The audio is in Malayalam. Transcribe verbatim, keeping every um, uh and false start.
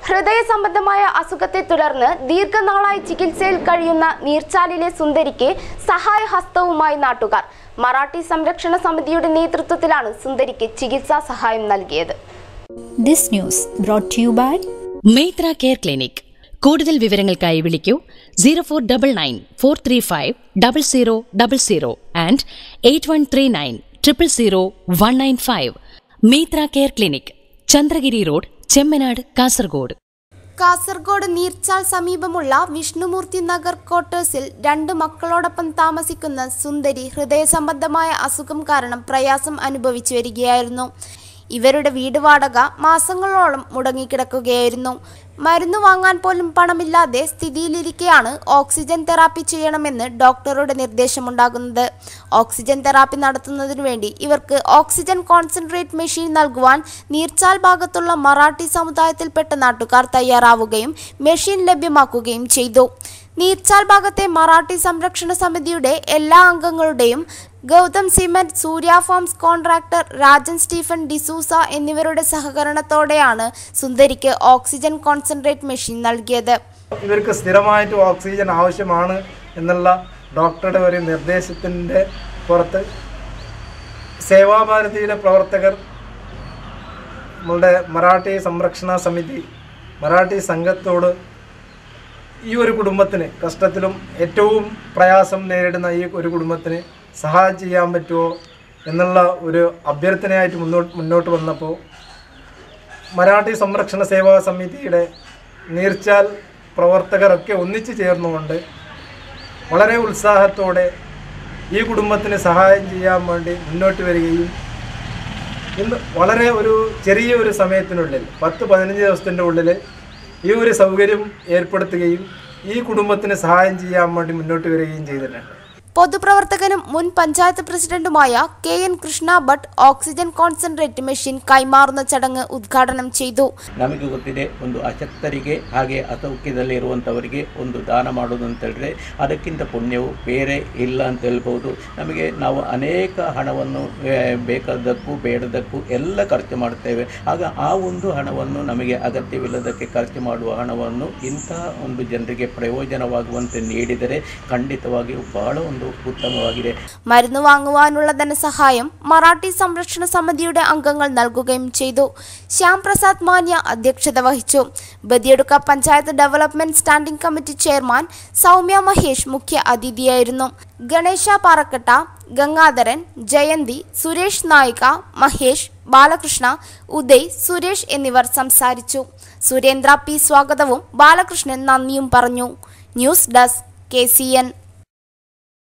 ഹൃദയ സംബന്ധമായ അസുഖത്തെ തുടർന്ന് ദീർഘനാളായി ചികിത്സയിൽ കഴിയുന്ന നീർച്ചാലിലെ സുന്ദരിക്ക് സഹായഹസ്തവുമായി നാട്ടുകാർ. മറാഠി സംരക്ഷണ സമിതിയുടെ നേതൃത്വത്തിലാണ് സുന്ദരിക്ക് ചികിത്സാ സഹായം നൽകിയത്. This news brought to you by Methra care clinic. കൂടുതൽ വിവരങ്ങൾക്കായി വിളിക്കൂ zero four double nine four three five double zero double zero and eight one three nine triple zero one nine five. Methra care clinic, Chandragiri road, Chemmanad, Kasaragod. Kasaragod Neerchal സമീപമുള്ള വിഷ്ണുമൂർത്തി നഗർ ക്വാർട്ടേഴ്സിൽ രണ്ട് മക്കളോടൊപ്പം താമസിക്കുന്ന സുന്ദരി ഹൃദയ സംബന്ധമായ അസുഖം കാരണം പ്രയാസം അനുഭവിച്ചു വരികയായിരുന്നു. ഇവരുടെ വീട് വാടക മാസങ്ങളോളം മുടങ്ങിക്കിടക്കുകയായിരുന്നു. മരുന്ന് വാങ്ങാൻ പോലും പണമില്ലാതെ സ്ഥിതിയിലിരിക്കെയാണ് ഓക്സിജൻ തെറാപ്പി ചെയ്യണമെന്ന് ഡോക്ടറുടെ നിർദ്ദേശമുണ്ടാകുന്നത്. ഓക്സിജൻ തെറാപ്പി നടത്തുന്നതിനു വേണ്ടി ഇവർക്ക് ഓക്സിജൻ കോൺസെൻട്രേറ്റ് മെഷീൻ നൽകുവാൻ നീർച്ചാൽ ഭാഗത്തുള്ള മറാഠി സമുദായത്തിൽപ്പെട്ട നാട്ടുകാർ തയ്യാറാവുകയും മെഷീൻ ലഭ്യമാക്കുകയും ചെയ്തു. നീർച്ചാൽ ഭാഗത്തെ മറാഠി സംരക്ഷണ സമിതിയുടെ എല്ലാ അംഗങ്ങളുടെയും Gautham cement, Surya farms contractor Rajan Stephen D'Souza എന്നിവരുടെ സഹകരണത്തോടെയാണ് സുന്ദരിക്ക് ഓക്സിജൻ കോൺസെൻട്രേറ്റ് മെഷീൻ നൽകിയത്. ഇവർക്ക് സ്ഥിരമായിട്ട് ഓക്സിജൻ ആവശ്യമാണ് എന്നുള്ള ഡോക്ടറുടെ ഒരു നിർദ്ദേശത്തിൻ്റെ പുറത്ത് സേവാഭാരതിയുടെ പ്രവർത്തകർ നമ്മളുടെ മറാഠി സംരക്ഷണ സമിതി മറാഠി സംഘത്തോട് ഈ ഒരു കുടുംബത്തിന്, കഷ്ടത്തിലും ഏറ്റവും പ്രയാസം നേരിടുന്ന ഈ ഒരു കുടുംബത്തിന് സഹായം ചെയ്യാൻ പറ്റുമോ എന്നുള്ള ഒരു അഭ്യർത്ഥനയായിട്ട് മുന്നോട്ട് മുന്നോട്ട് വന്നപ്പോൾ മറാഠി സംരക്ഷണ സേവാ സമിതിയുടെ നീർച്ചാൽ പ്രവർത്തകരൊക്കെ ഒന്നിച്ചു ചേർന്നുകൊണ്ട് വളരെ ഉത്സാഹത്തോടെ ഈ കുടുംബത്തിന് സഹായം ചെയ്യാൻ വേണ്ടി മുന്നോട്ട് വരികയും ഇന്ന് വളരെ ഒരു ചെറിയ ഒരു സമയത്തിനുള്ളിൽ പത്ത് പതിനഞ്ച് ദിവസത്തിൻ്റെ ഉള്ളിൽ ഈ ഒരു സൗകര്യം ഏർപ്പെടുത്തുകയും ഈ കുടുംബത്തിന് സഹായം ചെയ്യാൻ വേണ്ടി മുന്നോട്ട് വരികയും ചെയ്തിട്ടുണ്ട്. പൊതുപ്രവർത്തകനും മുൻ പഞ്ചായത്ത് പ്രസിഡന്റുമായ K N Krishna Bhat oxygen concentrate machine ಕೈಮಾರುന്ന ಚടങ്ങ് ಉದ್ಘಾಟനം ചെയ്തു. ನಮಗೆ ಗೊತ್ತಿದೆ, ಒಂದು ಅಶಕ್ತರಿಗೆ ಹಾಗೆ ಅಸೌಖ್ಯದಲ್ಲಿರುವಂಥವರಿಗೆ ಒಂದು ದಾನ ಮಾಡೋದು ಅಂತ ಹೇಳಿದ್ರೆ ಅದಕ್ಕಿಂತ ಪುಣ್ಯವು ಬೇರೆ ಇಲ್ಲ ಅಂತ ಹೇಳ್ಬೋದು. ನಮಗೆ ನಾವು ಅನೇಕ ಹಣವನ್ನು ಬೇಕಾದಕ್ಕೂ ಬೇಡದಕ್ಕೂ ಎಲ್ಲ ಖರ್ಚು ಮಾಡ್ತೇವೆ. ಆಗ ಆ ಒಂದು ಹಣವನ್ನು ನಮಗೆ ಅಗತ್ಯವಿಲ್ಲದಕ್ಕೆ ಖರ್ಚು ಮಾಡುವ ಹಣವನ್ನು ಇಂತಹ ಒಂದು ಜನರಿಗೆ ಪ್ರಯೋಜನವಾಗುವಂತೆ ನೀಡಿದರೆ ಖಂಡಿತವಾಗಿಯೂ ಬಹಳ ಒಂದು ഉത്തമമാಗಿದೆ. മരുന്ന് വാങ്ങുവാനുള്ള ധനസഹായം മറാഠി സംരക്ഷണ സമിതിയുടെ അംഗങ്ങൾ നൽകുകയും ചെയ്തു. ശ്യാം പ്രസാദ് മാന്യ അധ്യക്ഷത വഹിച്ചു. Badiyadka panchayat development standing committee chairman Soumya Mahesh മുഖ്യ അതിഥിയായിരുന്നു. ഗണേശ പാറക്കട്ട, ഗംഗാധരൻ, ജയന്തി, സുരേഷ് നായിക, മഹേഷ്, ബാലകൃഷ്ണ, ഉദയ്, സുരേഷ് എന്നിവർ സംസാരിച്ചു. സുരേന്ദ്ര പി സ്വാഗതവും ബാലകൃഷ്ണൻ നന്ദിയും പറഞ്ഞു. News desk K C N.